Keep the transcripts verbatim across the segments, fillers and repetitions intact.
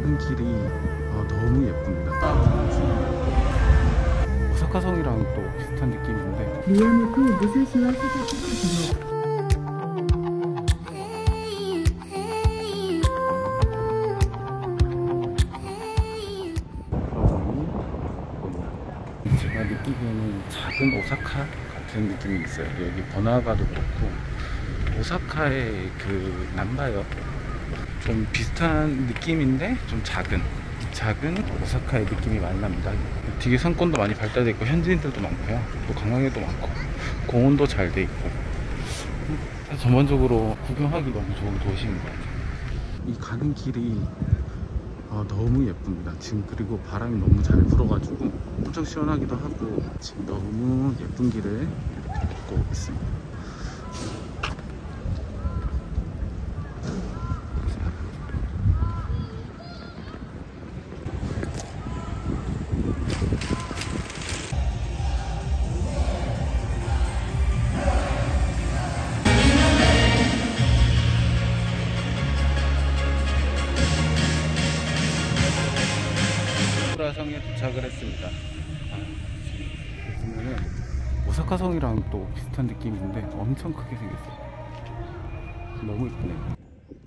가는 길이 아, 너무 예쁩니다. 오사카성이랑 또 비슷한 느낌인데 미야모토 무사시와 사사키 도로 제가 느끼기에는 작은 오사카 같은 느낌이 있어요. 여기 번화가도 그렇고 오사카의 그 남바역 좀 비슷한 느낌인데 좀 작은 작은 오사카의 느낌이 많이 납니다. 되게 상권도 많이 발달되어 있고 현지인들도 많고요. 또 관광객도 많고 공원도 잘 돼 있고 전반적으로 구경하기 너무 좋은 도시인 것 같아요. 이 가는 길이 아, 너무 예쁩니다. 지금 그리고 바람이 너무 잘 불어가지고 엄청 시원하기도 하고 지금 너무 예쁜 길을 이렇게 걷고 있습니다. 오사카성에 도착을 했습니다. 보면은 오사카성이랑 또 비슷한 느낌인데 엄청 크게 생겼어요. 너무 이쁘네요.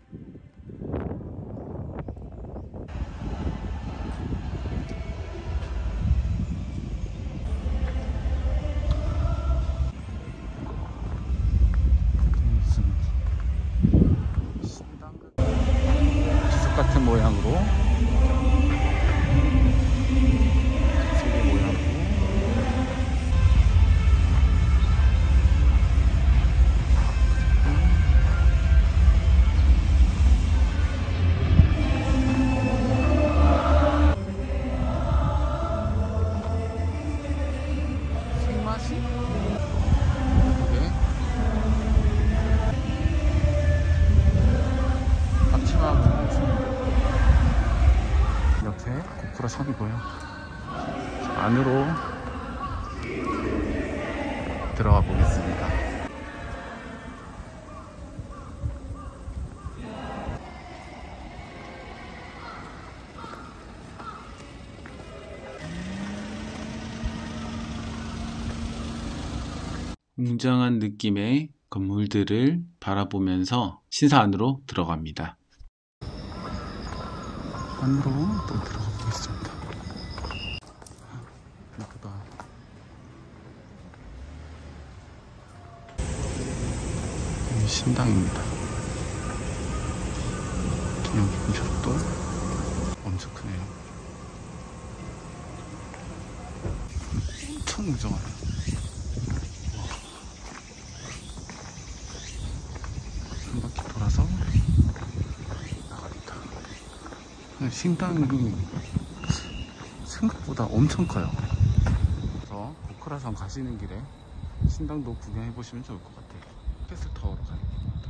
기숙 같은 모양으로 고쿠라성이고요. 안으로 들어가 보겠습니다. 웅장한 느낌의 건물들을 바라보면서 신사 안으로 들어갑니다. 안으로 또 들어가 보겠습니다. 예쁘다. 여기 신당입니다. 기념 기념석도 엄청 크네요. 엄청 웅장하네. 한 바퀴 돌아서 나갑니다. 신당이 생각보다 엄청 커요. 그래서 고쿠라성 가시는 길에 신당도 구경해 보시면 좋을 것 같아요. 캐슬타워로 가는 겁니다.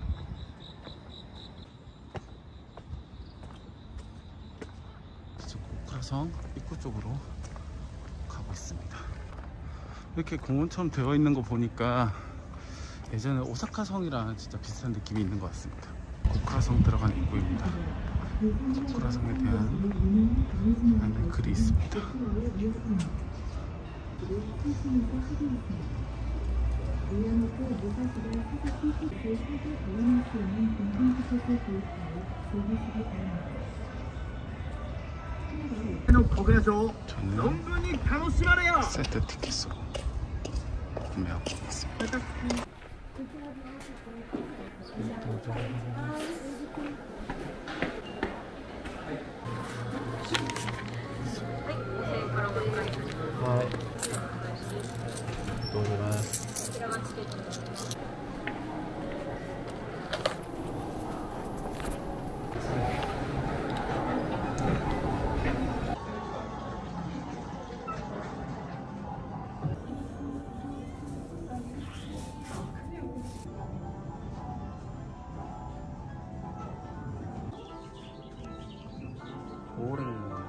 지금 고쿠라성 입구 쪽으로 가고 있습니다. 이렇게 공원처럼 되어 있는 거 보니까 예전에 오사카성이랑 진짜 비슷한 느낌이 있는 것 같습니다. 고쿠라성 들어가는 입구입니다. 고쿠라성에 대한 안내 글이 있습니다. 저는 세트 티켓으로 구매하고 있습니다. 오래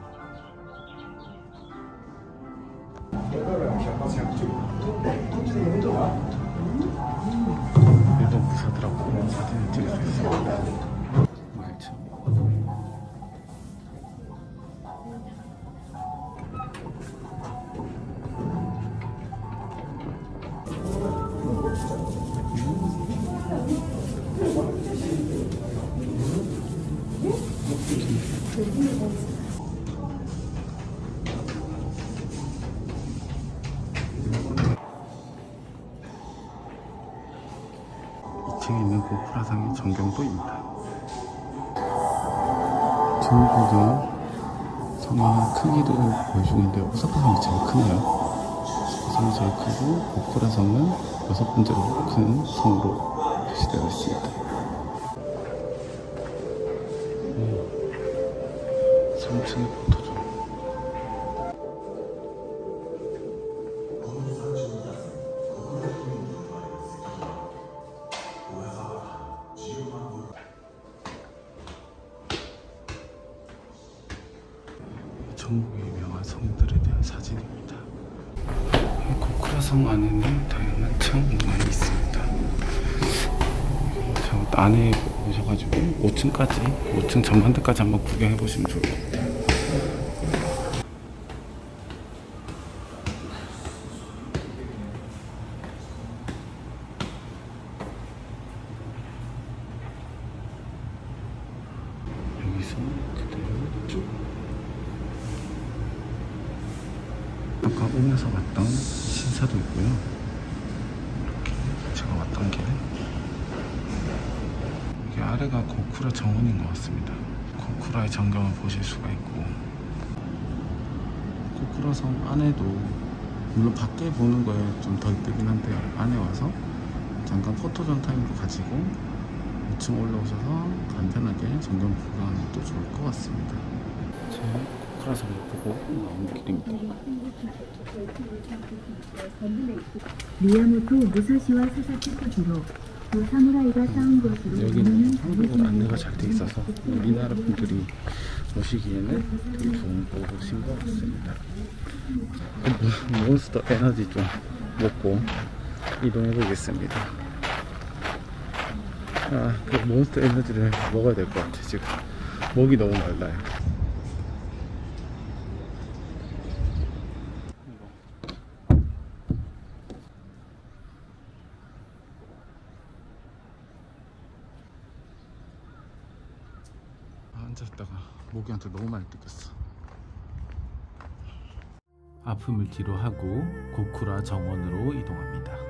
일본 부사들하고 사진을 찍을 수 있습니다. 말참 이 층에 있는 고쿠라상의 전경도입니다. 중국은 성의 크기를 보여주고 있는데 오사카성이 제일 크네요. 오사카성이 제일 크고 고쿠라성은 여섯 번째로 큰 성으로 표시되어 있습니다. 음, 삼 층의 포토존. 전국의 유명한 성들에 대한 사진입니다. 고쿠라성 안에는 다양한 창문이 있습니다. 저 안에 오셔가지고 오 층까지, 오 층 전반대까지 한번 구경해 보시면 좋을 것 같아요. 여기서 그대로 쭉 아까 오면서 왔던 신사도 있고요. 이렇게 제가 왔던 길에 여기 아래가 고쿠라 정원인 것 같습니다. 고쿠라의 전경을 보실 수가 있고, 고쿠라 성 안에도 물론 밖에 보는 거에 좀 더 이쁘긴 한데 안에 와서 잠깐 포토존 타임도 가지고 오 층 올라오셔서 간편하게 전경 구경하는 것도 좋을 것 같습니다. 제가 고쿠라성을 보고 나온 길입니다. 미야모토 무사시와 사사키 도로 두 사무라이가 싸운 곳으로 여기는 한국어로 안내가 잘 돼 있어서 우리나라 분들이 오시기에는 되게 좋은 곳인 것 같습니다. 몬스터 에너지 좀 먹고 이동해 보겠습니다. 아, 그 몬스터 에너지를 먹어야 될 것 같아. 지금 목이 너무 말라요. 앉아있다가 모기한테 너무 많이 뜯겼어. 아픔을 뒤로하고 고쿠라 정원으로 이동합니다.